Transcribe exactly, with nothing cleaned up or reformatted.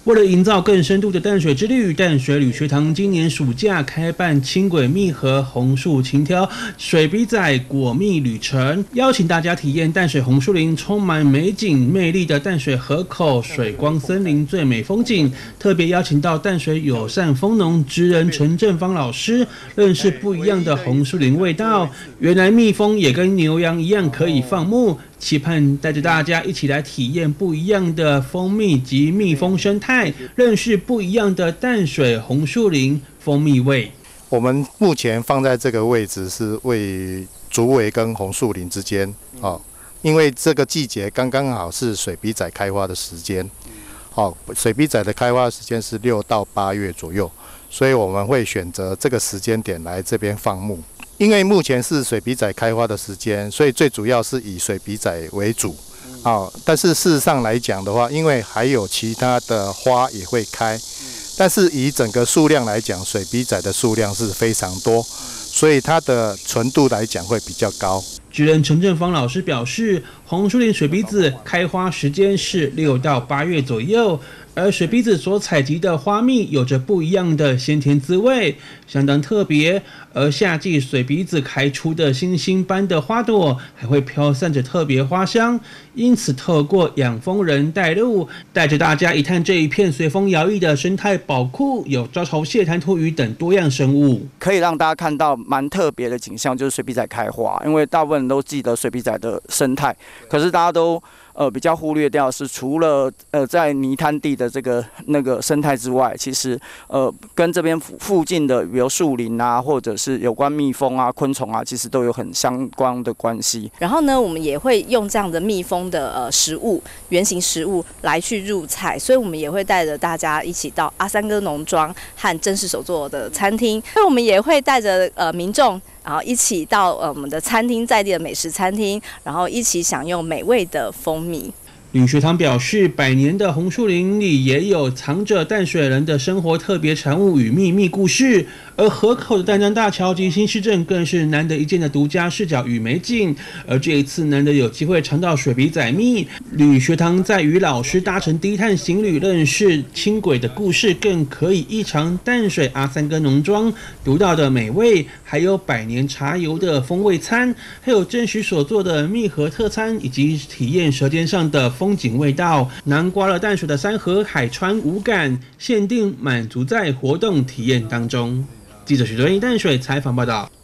为了营造更深度的淡水之旅，淡水旅学堂今年暑假开办轻轨蜜合红树轻挑水笔仔果蜜旅程，邀请大家体验淡水红树林充满美景魅力的淡水河口水光森林最美风景。特别邀请到淡水友善蜂农职人陈正芳老师，认识不一样的红树林味道。原来蜜蜂也跟牛羊一样可以放牧。期盼带着大家一起来体验不一样的蜂蜜及蜜蜂生态，认识不一样的淡水红树林蜂蜜味。 我们目前放在这个位置是位于竹围跟红树林之间，哦，因为这个季节刚刚好是水笔仔开花的时间，哦，水笔仔的开花时间是六到八月左右，所以我们会选择这个时间点来这边放牧。因为目前是水笔仔开花的时间，所以最主要是以水笔仔为主，哦，但是事实上来讲的话，因为还有其他的花也会开，但是以整个数量来讲，水笔仔的数量是非常多，所以它的纯度来讲会比较高。 职人陈正芳老师表示，红树林水笔子开花时间是六到八月左右，而水笔子所采集的花蜜有着不一样的鲜甜滋味，相当特别。而夏季水笔子开出的星星般的花朵，还会飘散着特别花香。因此，透过养蜂人带路，带着大家一探这一片随风摇曳的生态宝库，有招潮蟹、弹涂鱼等多样生物， 可以让大家看到蛮特别的景象，就是水笔仔开花。因为大部分人都记得水笔仔的生态，可是大家都呃比较忽略掉是除了呃在泥滩地的这个那个生态之外，其实呃跟这边附近的比如树林啊，或者是有关蜜蜂啊、昆虫啊，其实都有很相关的关系。 然后呢，我们也会用这样的蜜蜂的呃食物、原型食物来去入菜，所以我们也会带着大家一起到阿三哥农庄和真实手作的餐厅，所以我们也会带着呃民众。然后一起到呃我们的餐厅，在地的美食餐厅，然后一起享用美味的蜂蜜。 吕学堂表示，百年的红树林里也有藏着淡水人的生活特别产物与秘密故事，而河口的淡江大桥及新市镇更是难得一见的独家视角与美景。而这一次难得有机会尝到水笔仔蜜，吕学堂在与老师搭乘低碳行旅，认识轻轨的故事，更可以一尝淡水阿三哥农庄独到的美味，还有百年茶油的风味餐，还有正许所做的蜜合特餐，以及体验舌尖上的风景味道。南瓜了淡水的山河海川五感，限定满足在活动体验当中。记者许哲一淡水采访报道。